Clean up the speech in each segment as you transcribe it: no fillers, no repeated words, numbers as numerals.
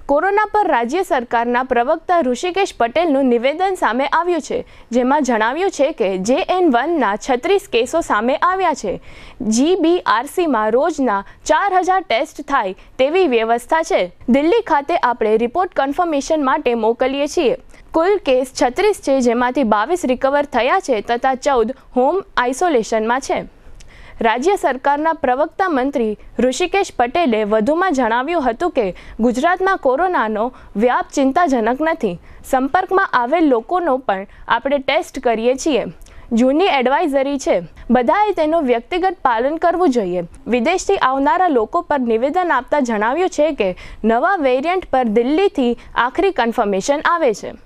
Corona પર રાજ્ય સરકારના પ્રવક્તા ઋષિકેશ પટેલનું નિવેદન સામે આવ્યું છે, જેમાં જણાવ્યું છે કે JN1ના 36 કેસો સામે આવ્યા છે। GBRCમાં રોજના 4000 ટેસ્ટ થાય તેવી વ્યવસ્થા છે। દિલ્હી ખાતે આપણે રિપોર્ટ કન્ફર્મેશન માટે મોકલીએ છીએ। કુલ કેસ 36 છે, જેમાંથી 22 રિકવર થયા છે તથા 14 હોમ આઇસોલેશનમાં છે। રાજ્ય સરકારના પ્રવક્તા મંત્રી ઋષિકેશ પટેલે વધુમાં જણાવ્યું હતું કે ગુજરાતમાં કોરોનાનો વ્યાપ ચિંતાજનક નથી। સંપર્કમાં આવેલ લોકોનો પણ આપણે ટેસ્ટ કરીએ છીએ। જૂની એડવાઇઝરી છે, બધાએ તેનું વ્યક્તિગત પાલન કરવું જોઈએ। વિદેશથી આવનારા લોકો પર નિવેદન આપતા જણાવ્યું છે કે નવા વેરિયન્ટ પર દિલ્હીથી આખરી કન્ફર્મેશન આવે છે।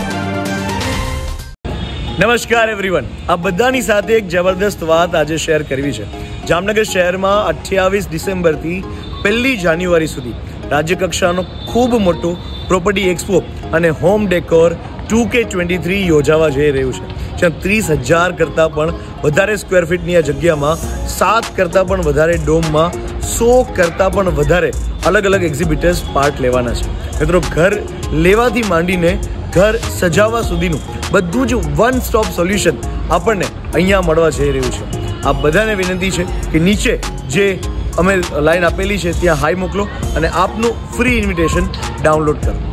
નમસ્કાર એવરીવન, આ બધાની સાથે એક જબરદસ્ત વાત આજે શેર કરવી છે। જામનગર શહેરમાં 28 ડિસેમ્બરથી 1 જાન્યુઆરી સુધી રાજ્યકક્ષાનો ખૂબ મોટો પ્રોપર્ટી એક્સપો અને હોમ ડેકોર 2K23 યોજાવા જઈ રહ્યું છે, જ્યાં 30,000 કરતાં પણ વધારે સ્ક્વેર ફીટની આ જગ્યામાં 7 કરતાં પણ વધારે ડોમમાં 100 કરતાં પણ વધારે અલગ અલગ એક્ઝિબિટર્સ પાર્ટ લેવાના છે। મિત્રો, ઘર લેવાથી માંડીને ઘર સજાવવા સુધીનું બધું જ વન સ્ટોપ સોલ્યુશન આપણને અહીંયા મળવા જઈ રહ્યું છે। આ બધાને વિનંતી છે કે નીચે જે અમે લાઈન આપેલી છે ત્યાં હાઈ મોકલો અને આપનું ફ્રી ઇન્વિટેશન ડાઉનલોડ કરો।